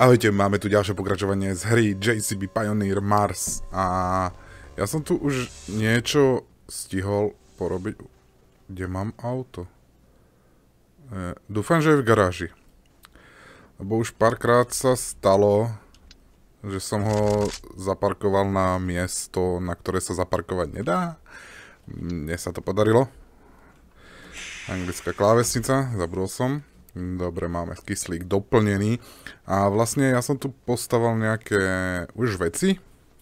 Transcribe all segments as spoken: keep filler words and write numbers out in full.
Ahojte, máme tu ďalšie pokračovanie z hry J C B Pioneer Mars a ja som tu už niečo stihol porobiť. Kde mám auto? E, dúfam, že je v garáži. Lebo už párkrát sa stalo, že som ho zaparkoval na miesto, na ktoré sa zaparkovať nedá. Mne sa to podarilo. Anglická klávesnica, zabudol som. Dobre, máme kyslík doplnený. A vlastne ja som tu postavil nejaké už veci.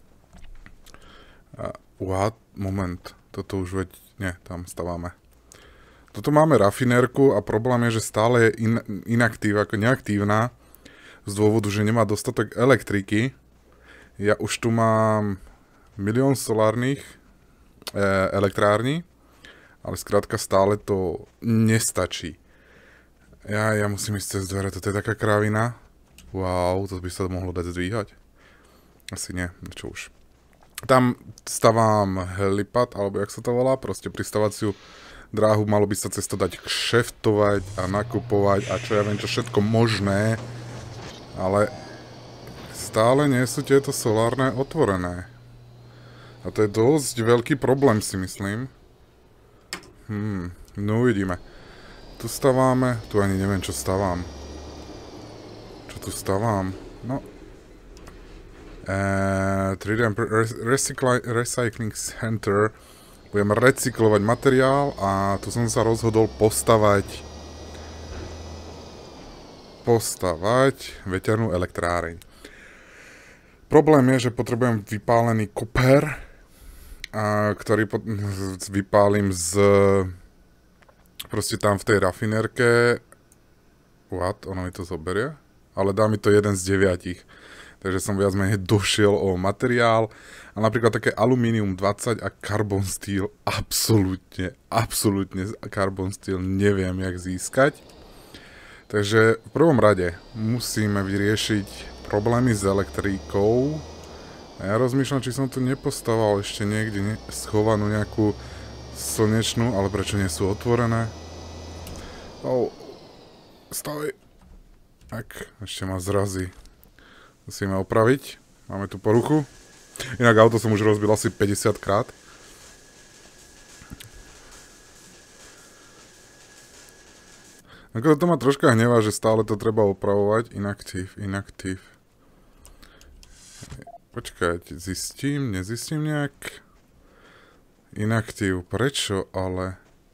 A, what? Moment. Toto už veď... Nie, tam stavíme. Toto máme rafinérku a problém je, že stále je in, inaktív, ako neaktívna. Z dôvodu, že nemá dostatok elektriky. Ja už tu mám milión solárnych e, elektrární. Ale skrátka stále to nestačí. Ja, ja musím ísť cez dvere, toto je taká krávina. Wow, to by sa mohlo dať zdvíhať. Asi nie, čo už. Tam stavám helipad, alebo jak sa to volá, proste pristávaciu dráhu, malo by sa cez to dať kšeftovať a nakupovať a čo ja viem, čo všetko možné. Ale stále nie sú tieto solárne otvorené. A to je dosť veľký problém, si myslím. Hmm, no uvidíme. Tu staváme, tu ani neviem, čo stavám. Čo tu stavám? No. Eee, tri dé Recycling Center. Budeme recyklovať materiál a tu som sa rozhodol postavať postavať veterný elektráreň. Problém je, že potrebujem vypálený koper, a ktorý pot- vypálim z... Proste tam v tej rafinérke. What? Ono mi to zoberie? Ale dá mi to jeden z deviatich. Takže som viac menej došiel o materiál. A napríklad také alumínium dvadsať a carbon steel. Absolútne, absolútne carbon steel neviem, jak získať. Takže v prvom rade musíme vyriešiť problémy s elektrikou. A ja rozmýšľam, či som tu nepostaval ešte niekde ne schovanú nejakú slnečnú, ale prečo nie sú otvorené? Oh, stoj. Tak, ešte ma zrazí. Musíme opraviť. Máme tu poruchu. Inak auto som už rozbil asi päťdesiat krát. Ako to ma troška hnevá, že stále to treba opravovať. Inactive, inactive. Počkajte, zistím, nezistím nejak. Inaktív. Prečo ale?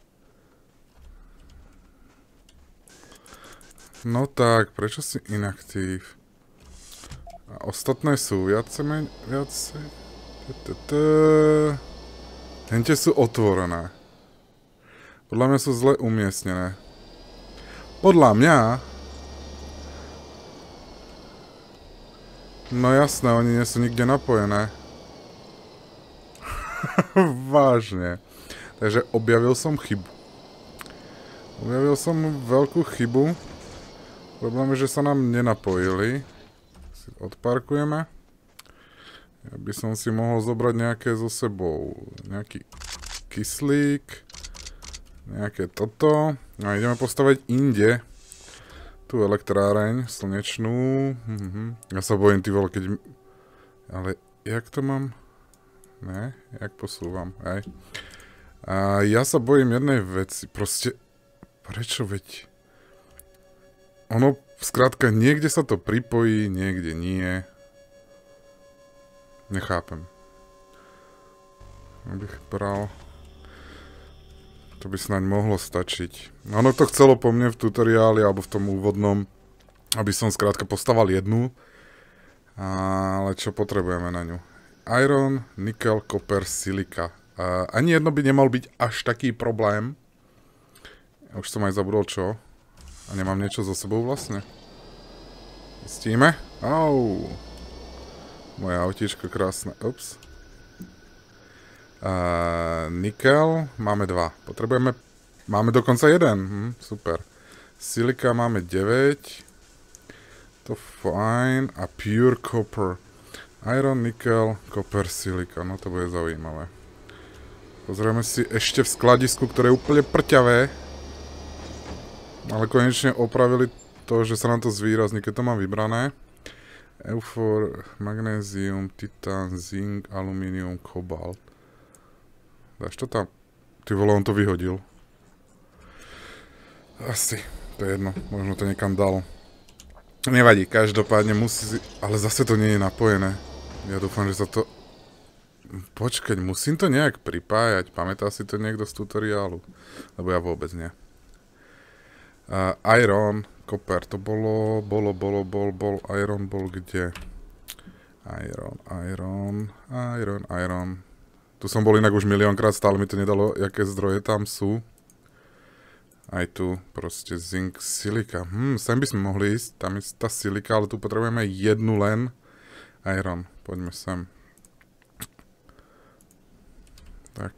No tak, prečo si inaktív? A ostatné sú viacej menej... Viacej... Hente sú otvorené. Podľa mňa sú zle umiestnené. Podľa mňa... No jasné, oni nie sú nikde napojené. Vážne. Takže objavil som chybu. Objavil som veľkú chybu. Problém je, že sa nám nenapojili. Si odparkujeme. Ja by som si mohol zobrať nejaké so sebou. Nejaký kyslík. Nejaké toto. A ideme postaviť inde. Tu elektráreň slnečnú. Mhm. Ja sa bojím, ty vole, keď... Ale jak to mám... Ne, jak posúvam, aj. A ja sa bojím jednej veci, proste, prečo veď? Ono, skrátka, niekde sa to pripojí, niekde nie. Nechápem. Abych bral... To by snáď mohlo stačiť. Ono to chcelo po mne v tutoriáli, alebo v tom úvodnom, aby som skrátka postaval jednu. Ale čo potrebujeme na ňu? Iron, nikel, copper, silika. Uh, ani jedno by nemal byť až taký problém. Ja už som aj zabudol čo. A nemám niečo so sebou vlastne. Zistíme. Au. Moje autíčko krásne. Ups. Uh, nikel. Máme dva. Potrebujeme... Máme dokonca jeden. Hm, super. Silika máme deväť. To fajn. A pure copper. Iron, nickel, copper, silika. No to bude zaujímavé. Pozrieme si ešte v skladisku, ktoré je úplne prťavé. Ale konečne opravili to, že sa nám to zvýrazní, keď to mám vybrané. Eufor, magnézium, titán, zink, alumínium, kobalt. Dáš to tam? Ty vole, on to vyhodil. Asi, to je jedno, možno to niekam dal. Nevadí, každopádne musí... Ale zase to nie je napojené. Ja dúfam, že sa to... Počkať, musím to nejak pripájať. Pamätá si to niekto z tutoriálu? Lebo ja vôbec nie. Uh, iron, koper, to bolo, bolo, bolo, bol, bol, iron bol kde? Iron, iron, iron, iron. Tu som bol inak už miliónkrát, stále mi to nedalo, aké zdroje tam sú. Aj tu, proste zinc, silika. Hm, sem by sme mohli ísť, tam je tá silika, ale tu potrebujeme jednu len. Iron, poďme sem. Tak.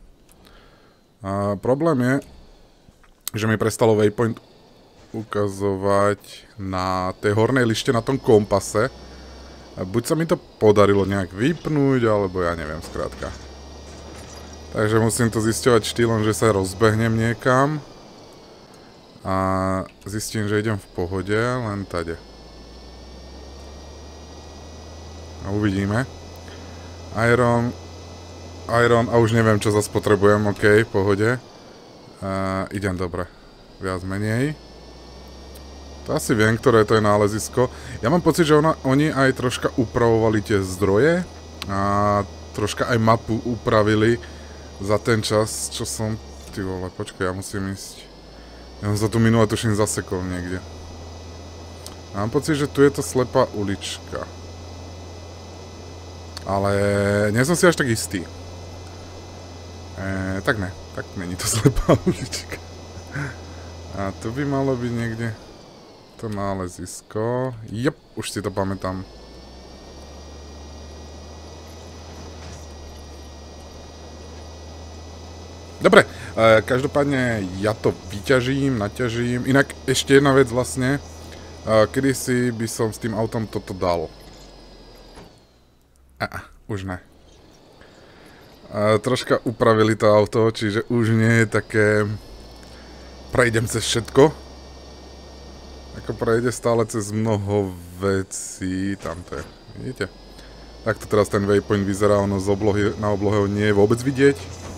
A problém je, že mi prestalo waypoint ukazovať na tej hornej lište na tom kompase. A buď sa mi to podarilo nejak vypnúť, alebo ja neviem, skrátka. Takže musím to zisťovať štýlom, že sa rozbehnem niekam. A zistím, že idem v pohode, len tade. A uvidíme. Iron. Iron, a už neviem, čo zase potrebujem, ok, v pohode. Uh, idem dobre. Viac menej. To asi viem, ktoré to je nálezisko. Ja mám pocit, že ona, oni aj troška upravovali tie zdroje a troška aj mapu upravili za ten čas, čo som... Ty vole, počkaj, ja musím ísť. Ja som sa tu minule tuším zasekol niekde. A mám pocit, že tu je to slepá ulička. Ale nie som si až tak istý. E, tak ne, tak není to slepá ulička. A tu by malo byť niekde to nálezisko. Jop, už si to pamätám. Dobre, e, každopádne ja to vyťažím, naťažím. Inak ešte jedna vec vlastne. E, kedysi by som s tým autom toto dal. A, už ne. E, troška upravili to auto, čiže už nie je také... Prejdem cez všetko. Ako prejde stále cez mnoho vecí. Tamto je, vidíte? Takto teraz ten waypoint vyzerá, ono z oblohy, na oblohe ho nie je vôbec vidieť.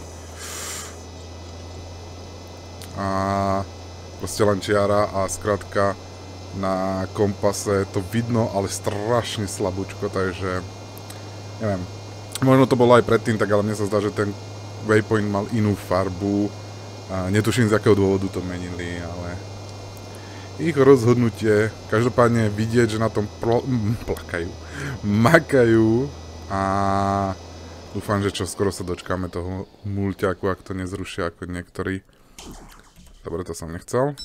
A proste len čiara a skrátka na kompase to vidno, ale strašne slabúčko, takže neviem. Možno to bolo aj predtým, tak ale mne sa zdá, že ten waypoint mal inú farbu. A netuším, z akého dôvodu to menili, ale ich rozhodnutie, každopádne vidieť, že na tom pl plakajú, makajú a dúfam, že čo skoro sa dočkáme toho mulťaku, ak to nezrušia ako niektorí. Dobre, to som nechcel.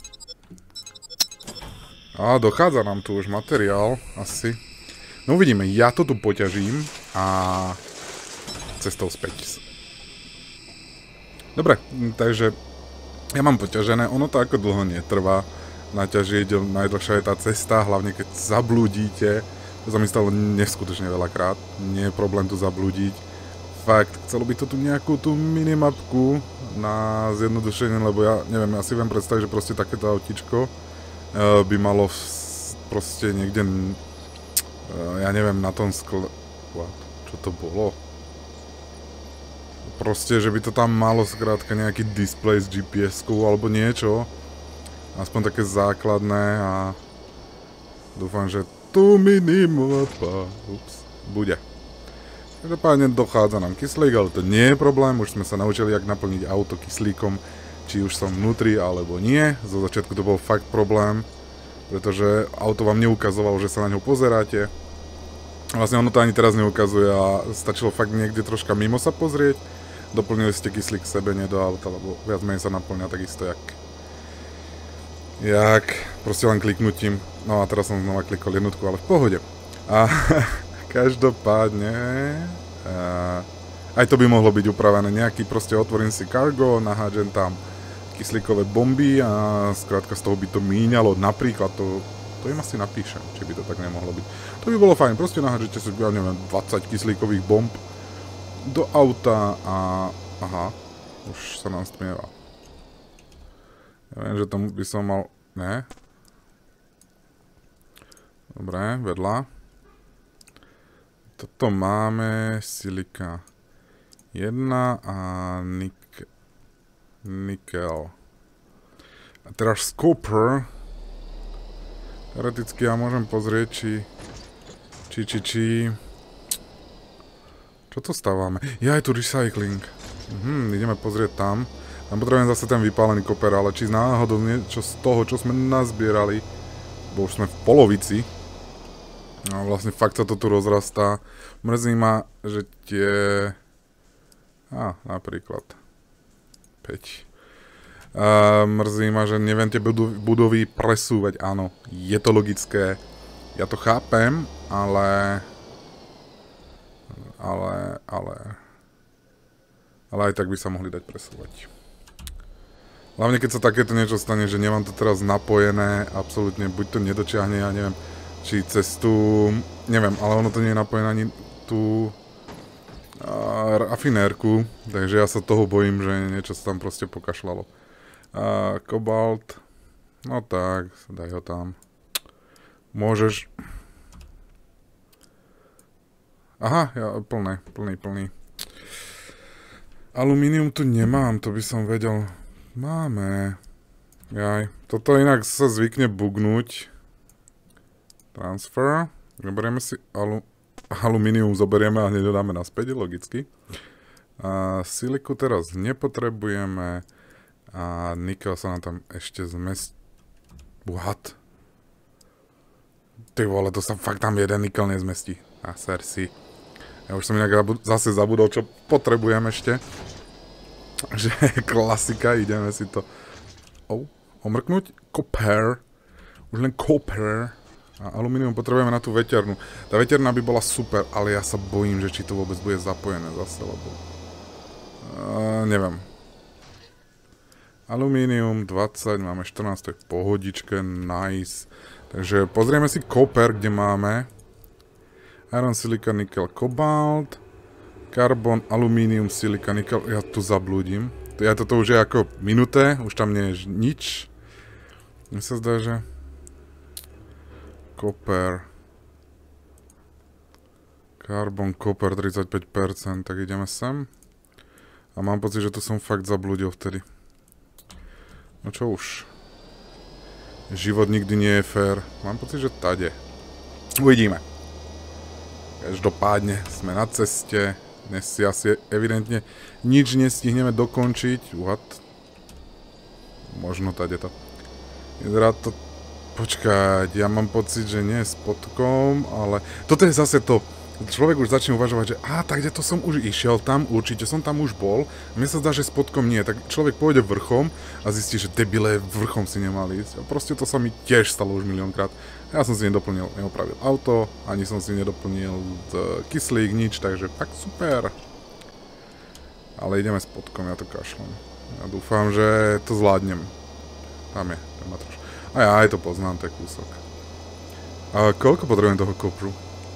A dochádza nám tu už materiál, asi. No uvidíme, ja to tu poťažím a cestou späť. Dobre, takže ja mám poťažené, ono to ako dlho netrvá naťažiť, najdlhšia je tá cesta, hlavne keď zablúdite, to sa mi stalo neskutočne veľakrát, nie je problém tu zablúdiť. Fakt, chcelo by to tu nejakú tú minimapku na zjednodušenie, lebo ja neviem, ja si viem predstaviť, že proste takéto autíčko by malo proste niekde, ja neviem, na tom skle... What? Čo to bolo? Proste, že by to tam malo skrátka nejaký display s G P S-kou alebo niečo. Aspoň také základné a dúfam, že tu minimapa ups, bude. Každopádne dochádza nám kyslík, ale to nie je problém, už sme sa naučili, jak naplniť auto kyslíkom, či už som vnútri alebo nie. Zo začiatku to bol fakt problém, pretože auto vám neukazovalo, že sa na ňo pozeráte. Vlastne ono to ani teraz neukazuje a stačilo fakt niekde troška mimo sa pozrieť. Doplnili ste kyslík k sebe, nie do auta, lebo viac menej sa naplňa takisto jak... Jak, proste len kliknutím. No a teraz som znova klikol jednotku, ale v pohode. A každopádne... A, aj to by mohlo byť upravené. Nejaký proste otvorím si cargo, nahádžem tam kyslíkové bomby a skrátka z toho by to míňalo. Napríklad to... To im asi napíšem, či by to tak nemohlo byť. To by bolo fajn, proste nahádžete si, ja neviem, dvadsať kyslíkových bomb do auta a... Aha, už sa nám stmieva. Ja viem, že tomu by som mal... Ne? Dobre, vedľa. Toto máme silika jedna a nik nikel. A teraz copper. Teoreticky ja môžem pozrieť, či či, či, či... Čo to stávame? Ja, je tu recycling. Mhm, ideme pozrieť tam. Tam potrebujem zase ten vypálený koper, ale či náhodou niečo z toho, čo sme nazbierali, bo už sme v polovici. A vlastne fakt sa to tu rozrastá. Mrzí ma, že tie... Á, napríklad. päť. Uh, mrzí ma, že neviem tie budovy presúvať. Áno, je to logické. Ja to chápem, ale... Ale... Ale... Ale aj tak by sa mohli dať presúvať. Hlavne keď sa takéto niečo stane, že nemám to teraz napojené, absolútne, buď to nedočiahne, ja neviem, či cez tú... Neviem, ale ono to nie je napojené ani tú... Uh, rafinérku, takže ja sa toho bojím, že niečo sa tam proste pokašľalo. Uh, kobalt... No tak, daj ho tam. Môžeš... Aha, ja, plné, plný, plný. Alumínium tu nemám, to by som vedel. Máme. Jaj, toto inak sa zvykne bugnúť. Transfer. Zoberieme si alu... alumínium, zoberieme a hneď dodáme naspäť, logicky. A siliku teraz nepotrebujeme. A nikel sa nám tam ešte zmestí. What? Ty vole, to sa fakt tam jeden nikel nezmestí. A sersi. Ja už som inak zase zabudol, čo potrebujem ešte. Že klasika, ideme si to... Oh, omrknúť. Copper. Už len copper. A alumínium potrebujeme na tú veternu. Tá veterná by bola super, ale ja sa bojím, že či to vôbec bude zapojené zase, lebo... Uh, neviem. Alumínium dvadsať, máme štrnásť, to je pohodičke, nice. Takže pozrieme si copper, kde máme. Iron, silika, nikel, kobalt. Karbon, alumínium, silika, nikel. Ja tu zablúdim. Ja toto už je ako minuté, už tam nie je nič. Mne sa zdá, že... Copper. Karbon, copper, tridsaťpäť percent. Tak ideme sem. A mám pocit, že tu som fakt zablúdil vtedy. No čo už. Život nikdy nie je fér. Mám pocit, že tade. Uvidíme. Každopádne sme na ceste. Dnes si asi evidentne nič nestihneme dokončiť. What? Možno tade to. Vyzerá to... Počkať, ja mám pocit, že nie s spodkom, ale... Toto je zase to... Človek už začne uvažovať, že á, tak kde to som už išiel tam, určite som tam už bol. A mne sa zdá, že spodkom nie. Tak človek pôjde vrchom a zistí, že debile, vrchom si nemal ísť. A proste to sa mi tiež stalo už miliónkrát. Ja som si nedoplnil, neopravil auto, ani som si nedoplnil kyslík, nič, takže tak super. Ale ideme spodkom, ja to kašlem. Ja dúfam, že to zvládnem. Tam je, tam má trošku. A ja aj to poznám, to je kúsok. A koľko potrebujem toho kopru?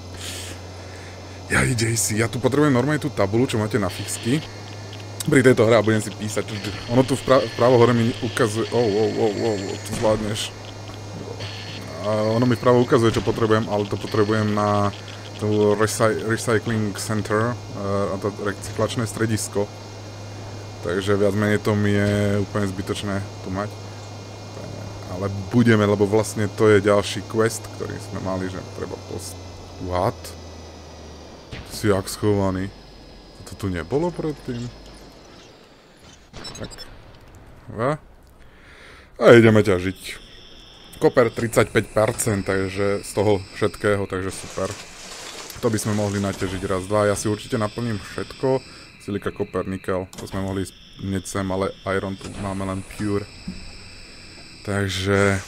Ja idej si, ja tu potrebujem normálne tú tabulu, čo máte na fixky. Pri tejto hre a budem si písať. Ono tu vpravo, vpravo hore mi ukazuje... Oh, oh, oh, oh, oh, tu zvládneš. A ono mi vpravo ukazuje, čo potrebujem, ale to potrebujem na to recy Recycling Center a to recyklačné stredisko. Takže viac menej to mi je úplne zbytočné tu mať. Ale budeme, lebo vlastne to je ďalší quest, ktorý sme mali, že treba post... What? Si jak schovaný. To tu nebolo predtým. Tak. A? A ideme ťažiť. Koper tridsaťpäť percent, takže z toho všetkého, takže super. To by sme mohli naťažiť raz, dva. Ja si určite naplním všetko. Silika, koper, nikel. To sme mohli hneď sem, ale iron tu máme len pure. Takže...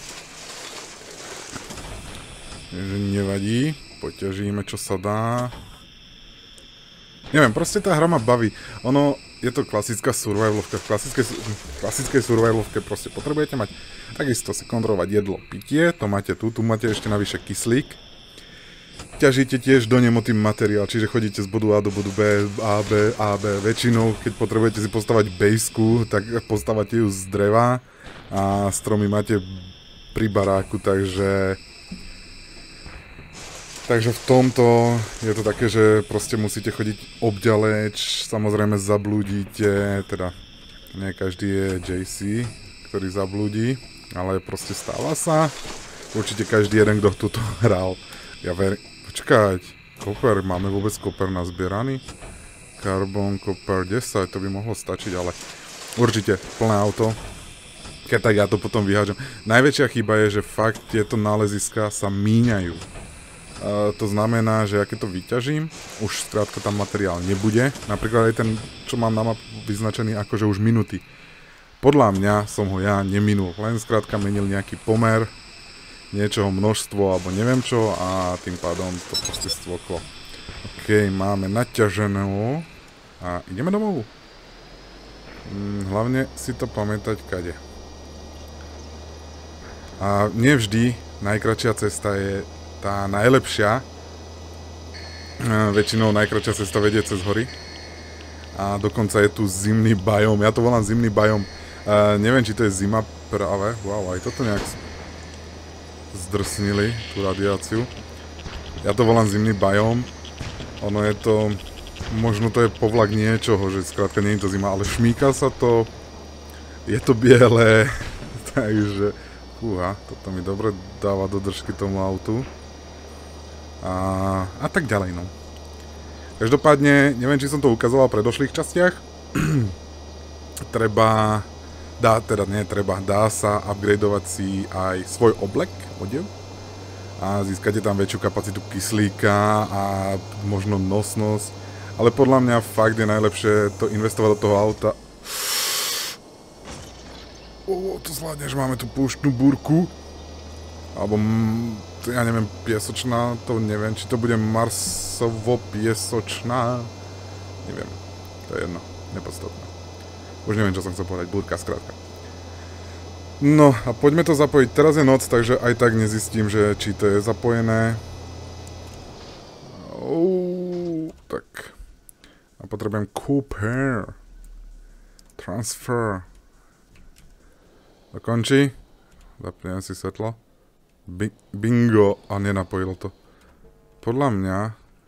Takže nevadí. Poťažíme, čo sa dá. Neviem, proste tá hra ma baví. Ono, je to klasická survivalovka. V klasickej, klasickej survivalovke proste potrebujete mať takisto si kontrolovať jedlo, pitie. To máte tu, tu máte ešte navyše kyslík. Ťažíte tiež do nemotým materiál, čiže chodíte z bodu A do bodu B, A, B, A, B. Väčšinou, keď potrebujete si postavať bejsku, tak postavate ju z dreva. A stromy máte pri baráku, takže... Takže v tomto je to také, že proste musíte chodiť obďaleč, samozrejme zablúdite, teda nie každý je jé cé, ktorý zablúdi, ale proste stáva sa. Určite každý jeden, kto tuto hral. Ja verím, počkať, koper, máme vôbec koper nazbieraný? Carbon, koper desať, to by mohlo stačiť, ale určite plné auto. Keď tak ja to potom vyhážem. Najväčšia chyba je, že fakt tieto náleziska sa míňajú. Uh, to znamená, že ja keď to vyťažím, už skrátka tam materiál nebude. Napríklad aj ten, čo mám na mapu vyznačený akože už minuty. Podľa mňa som ho ja neminul, len skrátka menil nejaký pomer, niečoho množstvo alebo neviem čo a tým pádom to proste stvoklo. OK, máme naťaženú a ideme domov. Hm, hlavne si to pamätať kade. A nevždy najkračšia cesta je tá najlepšia. Väčšinou najkračšia cesta vedie cez hory. A dokonca je tu zimný biom. Ja to volám zimný biom. Uh, neviem, či to je zima práve. Wow, aj toto nejak zdrsnili, tú radiáciu. Ja to volám zimný biom. Ono je to... Možno to je povlak niečoho, že skrátka nie je to zima, ale šmíka sa to. Je to biele. Takže... Fúha, toto mi dobre dáva do držky tomu autu. A, a tak ďalej, no. Každopádne, neviem, či som to ukazoval v predošlých častiach. Treba, dá, teda nie treba, dá sa upgradeovať si aj svoj oblek, odev. A získate tam väčšiu kapacitu kyslíka a možno nosnosť. Ale podľa mňa fakt je najlepšie to investovať do toho auta. O, to zvládneš, máme tu púštnu búrku. Alebo, ja neviem, piesočná, to neviem, či to bude marsovo-piesočná. Neviem, to je jedno, nepodstatné. Už neviem, čo som chcel povedať, búrka, skrátka. No, a poďme to zapojiť. Teraz je noc, takže aj tak nezistím, že či to je zapojené. Ouuu, tak. A potrebujem Cooper. Transfer. Dokončí. Zapnem si svetlo. Bingo. A nenapojil to. Podľa mňa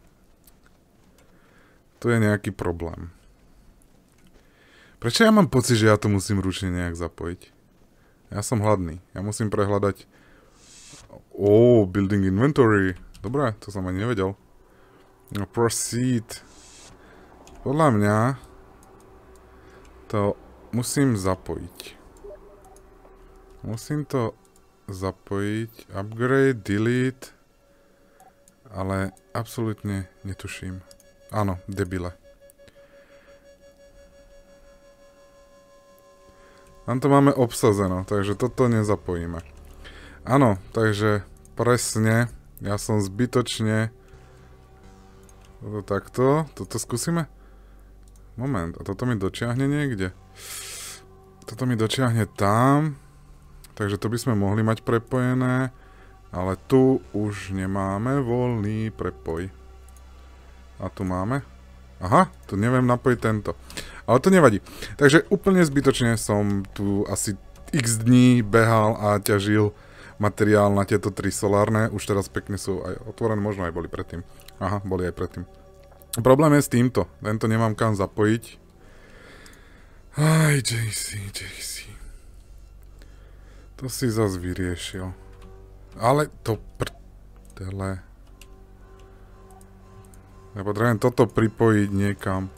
to je nejaký problém. Prečo ja mám pocit, že ja to musím ručne nejak zapojiť? Ja som hladný. Ja musím prehľadať... Ó, oh, building inventory. Dobre, to som ani nevedel. No, proceed. Podľa mňa to musím zapojiť. Musím to zapojiť, upgrade, delete, ale absolútne netuším. Áno, debile. Tam to máme obsazeno, takže toto nezapojíme. Áno, takže presne, ja som zbytočne... Toto takto, toto skúsime? Moment, a toto mi dočiahne niekde? Toto mi dočiahne tam... Takže to by sme mohli mať prepojené, ale tu už nemáme voľný prepoj. A tu máme? Aha, tu neviem napojiť tento. Ale to nevadí. Takže úplne zbytočne som tu asi x dní behal a ťažil materiál na tieto tri solárne. Už teraz pekne sú aj otvorené, možno aj boli predtým. Aha, boli aj predtým. Problém je s týmto. Tento nemám kam zapojiť. Aj, jé cé, jé cé. To si zas vyriešil. Ale to prdele. Ja potrebujem toto pripojiť niekam.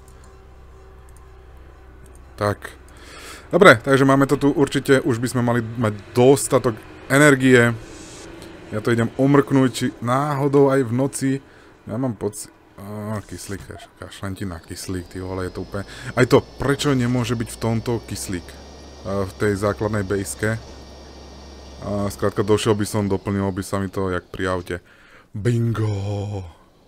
Tak. Dobre, takže máme to tu určite. Už by sme mali mať dostatok energie. Ja to idem omrknúť, či náhodou aj v noci. Ja mám pocit... Á, kyslík, kašľan ti na kyslík, ty vole, je to úplne... Aj to, prečo nemôže byť v tomto kyslík? V tej základnej bejske. A skrátka došiel by som, doplnilo by sa mi to jak pri aute. Bingo!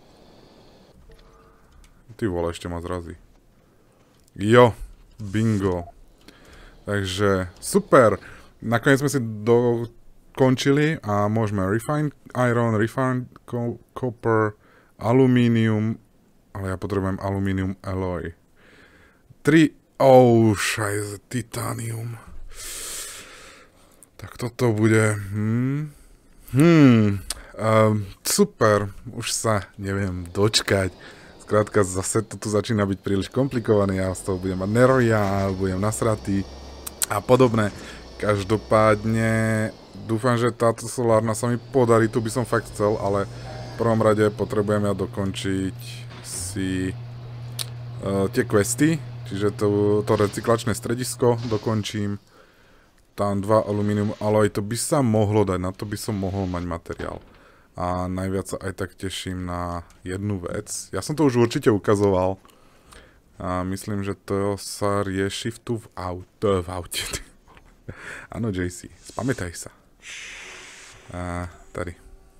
Ty vole, ešte ma zrazí. Jo, bingo. Takže super. Nakoniec sme si dokončili a môžeme refine iron, refine copper, alumínium, ale ja potrebujem alumínium alloy. tri, oh, šajze, titánium. Tak toto bude... Hmm. Hmm. Um, super, už sa neviem dočkať. Skrátka, zase to tu začína byť príliš komplikované, ja z toho budem mať nervia, budem nasratý a podobné. Každopádne dúfam, že táto solárna sa mi podarí, tu by som fakt chcel, ale v prvom rade potrebujem ja dokončiť si uh, tie questy, čiže to, to recyklačné stredisko dokončím. Tam dva alumínium aloj, to by sa mohlo dať, na to by som mohol mať materiál. A najviac sa aj tak teším na jednu vec. Ja som to už určite ukazoval. A myslím, že to sa rieši v tu v aute. V aute. Áno, jé cé, spamätaj sa. A tady.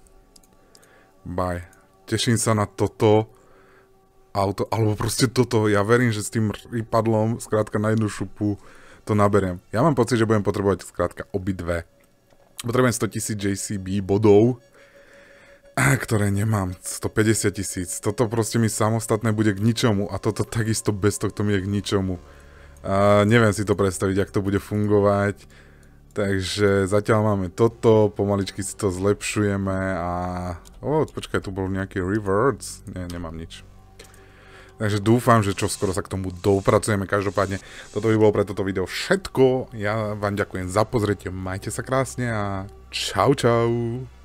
Bye. Teším sa na toto auto, alebo proste toto. Ja verím, že s tým rýpadlom, skrátka na jednu šupu, to naberiem. Ja mám pocit, že budem potrebovať skrátka obidve. Potrebujem sto tisíc jé cé bé bodov, ktoré nemám, stopäťdesiat tisíc. Toto proste mi samostatné bude k ničomu a toto takisto bez tohto mi je k ničomu. A neviem si to predstaviť, jak to bude fungovať. Takže zatiaľ máme toto, pomaličky si to zlepšujeme a... O, počkaj, tu bol nejaký rewards. Nie, nemám nič. Takže dúfam, že čoskoro sa k tomu dopracujeme. Každopádne, toto by bolo pre toto video všetko. Ja vám ďakujem za pozretie, majte sa krásne a čau čau.